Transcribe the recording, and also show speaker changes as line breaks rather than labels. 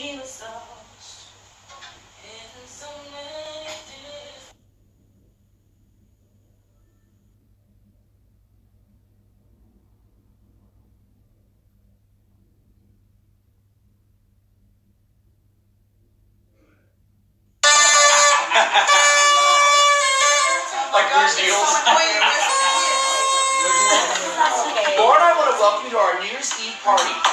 Like Bruce Beatles. Lord, I want to welcome you to our New Year's Eve party.